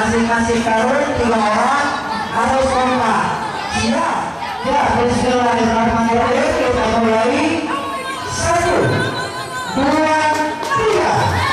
masing-masing karung 3 orang harus kompak. Siap? Ya, bismillahirrahmanirrahim. Kita mulai. 1, 2, 3.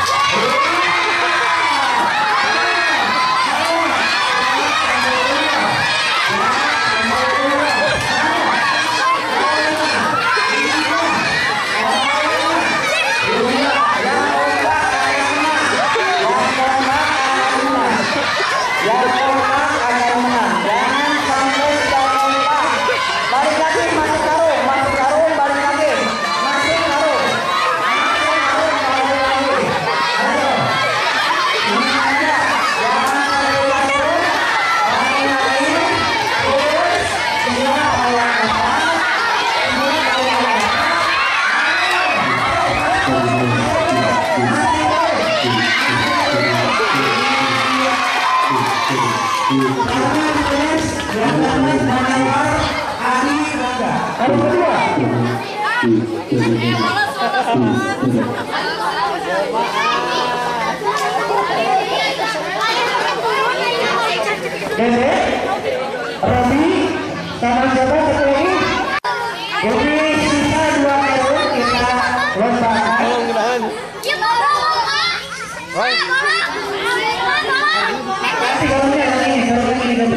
Dede, Robi, sama siapa satu lagi? Jadi sisa 2 karung kita lombakan. Nanti karungnya ini, karung ini.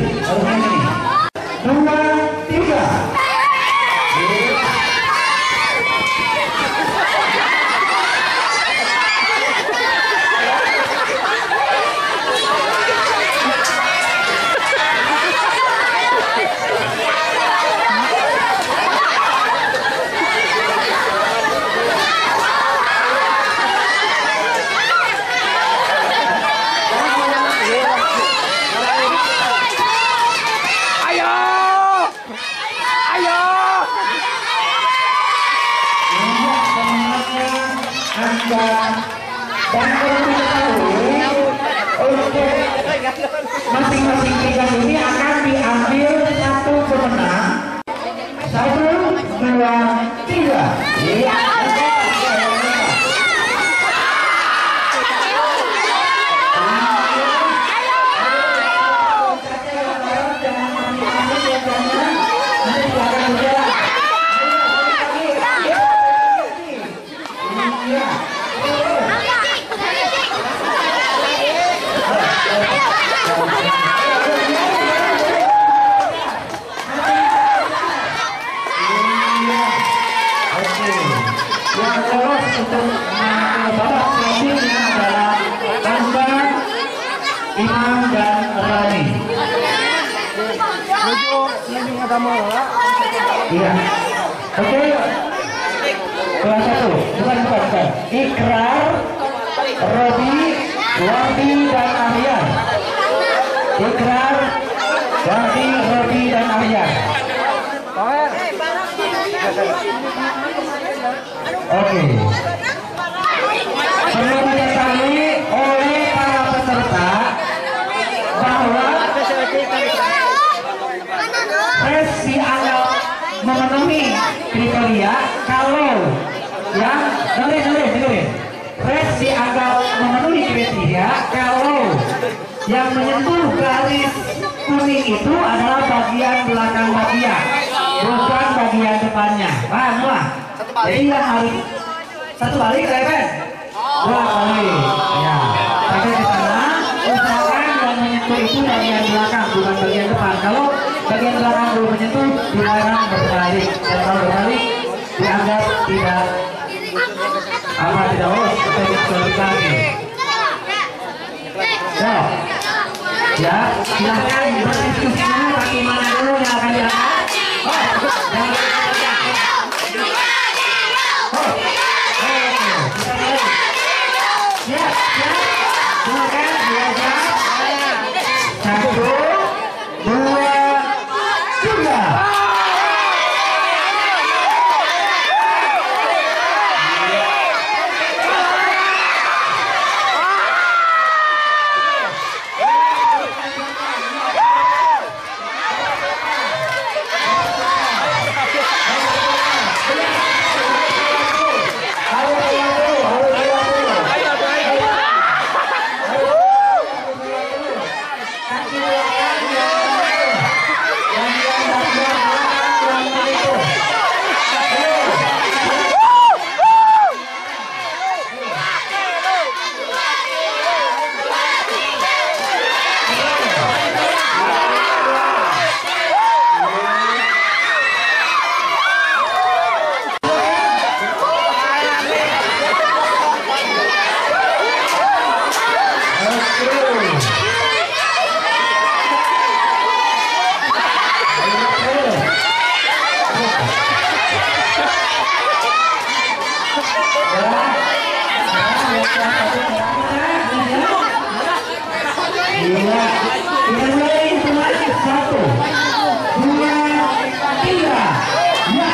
2, 3. Dan untuk masing-masing tiga ini akan diambil satu pemenang. 1, 2, 3. Yang lolos untuk babak selanjutnya adalah Tantan, Imam dan Rani. Iya. Oke. Kelas 1. Bukan. Ikrar, Robi, Wandi dan Aryan. Ikrar, Wandi, Robi dan Aryan. Oke. Perlu diketahui oleh para peserta bahwa tes dianggap memenuhi kriteria kalau yang dengerin. Tes dianggap memenuhi kriteria kalau yang menyentuh garis kuning itu adalah bagian belakang bagian, bukan bagian depannya. Paham lah? Jadi yang harus satu balik, Reven. 2 balik. Ya, pakai ke sana. Usahakan yang menyentuh itu bagian belakang, bukan bagian depan. Kalau bagian belakang belum menyentuh, dilarang berbalik. Dan kalau berbalik, dianggap tidak lolos atau diskualifikasi. Ya, silahkan berdiskusi dulu bagaimana dulu yang akan diangkat. Silakan belajar. 1, 2, 3. Kita mulai hitungan 1, 2, 3. Ya.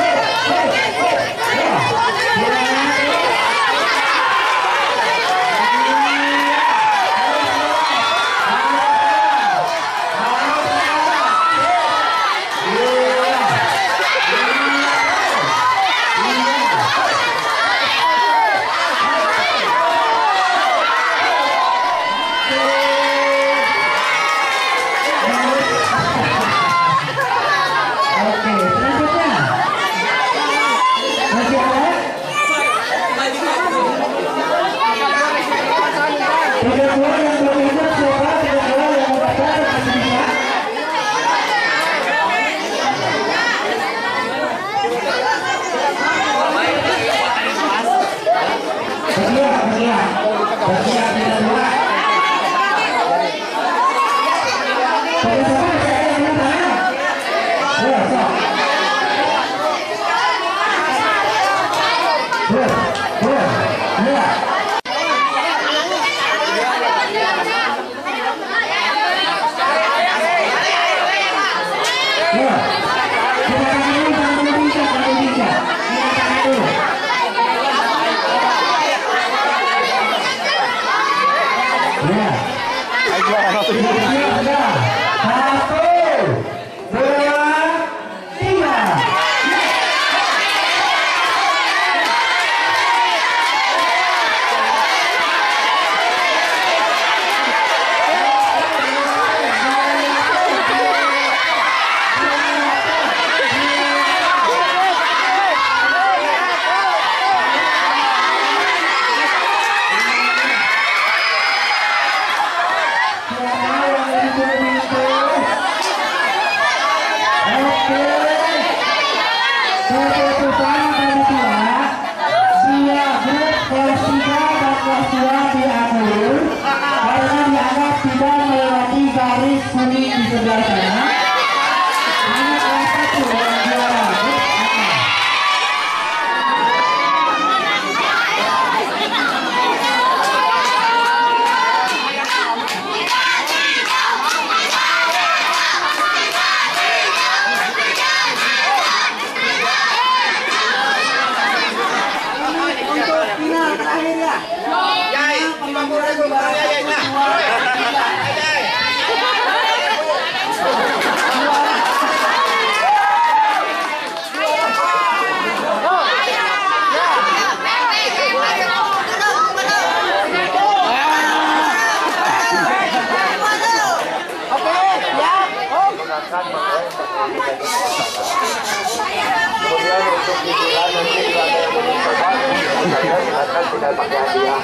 Kemudian untuk hiburan nanti juga ada yang mencoba, saya silakan tidak pakai hadiah.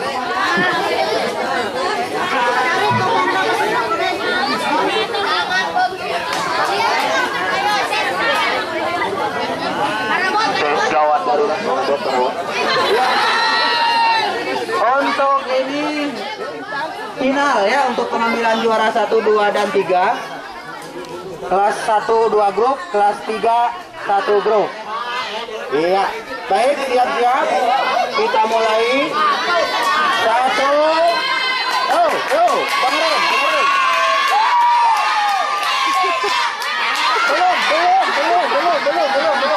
Gawat darurat dokter. Untuk ini final ya, untuk pengambilan juara 1, 2, dan 3. Kelas 1 2 grup, kelas 3 1 grup. Iya, baik, siap-siap. Kita mulai. 1. Bangun. Belum.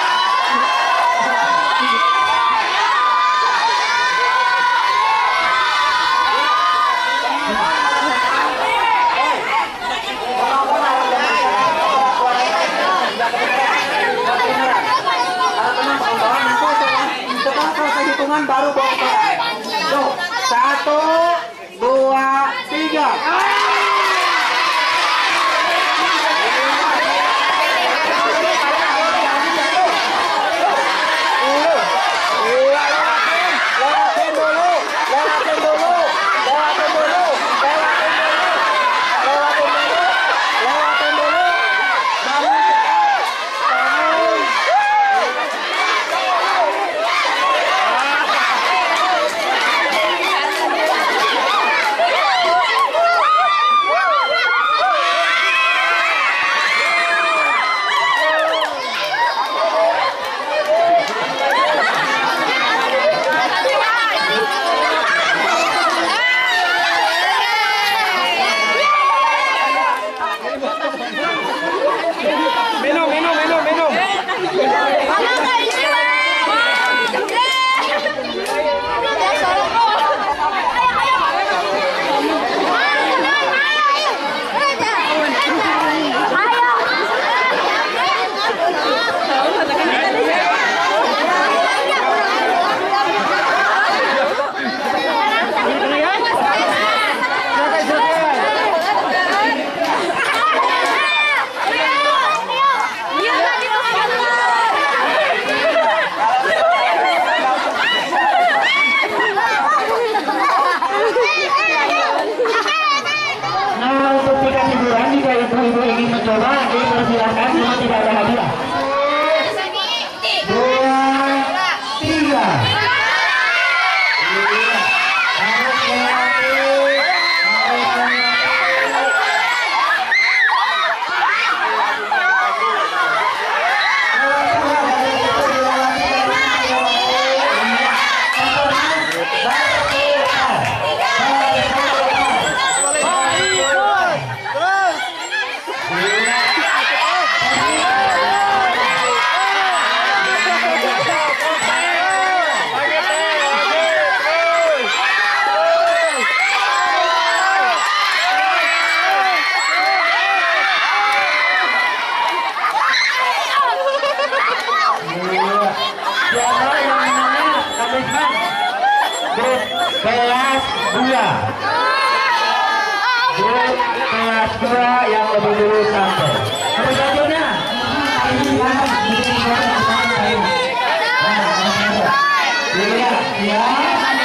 Hitungan baru bongkar. 1, 2, 3. kelas 2. Grup kelas 2 yang lebih dulu sampai. Nomor selanjutnya. Ya.